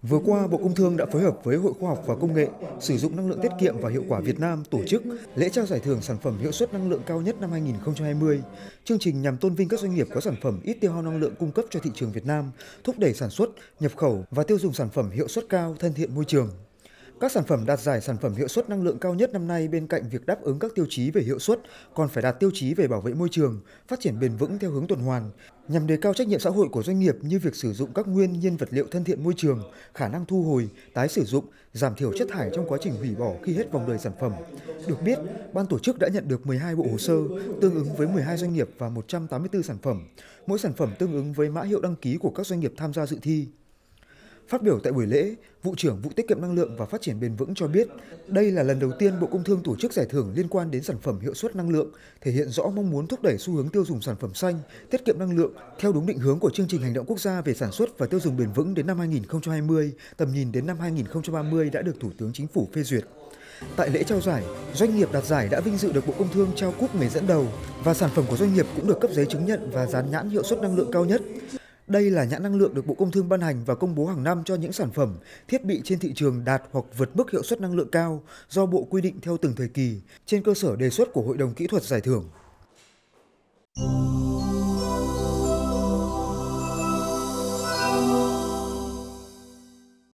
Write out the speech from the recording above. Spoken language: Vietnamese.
Vừa qua, Bộ Công Thương đã phối hợp với Hội Khoa học và Công nghệ sử dụng năng lượng tiết kiệm và hiệu quả Việt Nam tổ chức lễ trao giải thưởng sản phẩm hiệu suất năng lượng cao nhất năm 2020. Chương trình nhằm tôn vinh các doanh nghiệp có sản phẩm ít tiêu hao năng lượng cung cấp cho thị trường Việt Nam, thúc đẩy sản xuất, nhập khẩu và tiêu dùng sản phẩm hiệu suất cao, thân thiện môi trường. Các sản phẩm đạt giải sản phẩm hiệu suất năng lượng cao nhất năm nay bên cạnh việc đáp ứng các tiêu chí về hiệu suất, còn phải đạt tiêu chí về bảo vệ môi trường, phát triển bền vững theo hướng tuần hoàn, nhằm đề cao trách nhiệm xã hội của doanh nghiệp như việc sử dụng các nguyên nhiên vật liệu thân thiện môi trường, khả năng thu hồi, tái sử dụng, giảm thiểu chất thải trong quá trình hủy bỏ khi hết vòng đời sản phẩm. Được biết, ban tổ chức đã nhận được 12 bộ hồ sơ, tương ứng với 12 doanh nghiệp và 184 sản phẩm. Mỗi sản phẩm tương ứng với mã hiệu đăng ký của các doanh nghiệp tham gia dự thi. Phát biểu tại buổi lễ, Vụ trưởng Vụ Tiết kiệm Năng lượng và Phát triển bền vững cho biết, đây là lần đầu tiên Bộ Công Thương tổ chức giải thưởng liên quan đến sản phẩm hiệu suất năng lượng, thể hiện rõ mong muốn thúc đẩy xu hướng tiêu dùng sản phẩm xanh, tiết kiệm năng lượng theo đúng định hướng của chương trình hành động quốc gia về sản xuất và tiêu dùng bền vững đến năm 2020, tầm nhìn đến năm 2030 đã được Thủ tướng Chính phủ phê duyệt. Tại lễ trao giải, doanh nghiệp đạt giải đã vinh dự được Bộ Công Thương trao cúp người dẫn đầu và sản phẩm của doanh nghiệp cũng được cấp giấy chứng nhận và dán nhãn hiệu suất năng lượng cao nhất. Đây là nhãn năng lượng được Bộ Công Thương ban hành và công bố hàng năm cho những sản phẩm, thiết bị trên thị trường đạt hoặc vượt mức hiệu suất năng lượng cao do Bộ quy định theo từng thời kỳ, trên cơ sở đề xuất của Hội đồng Kỹ thuật giải thưởng.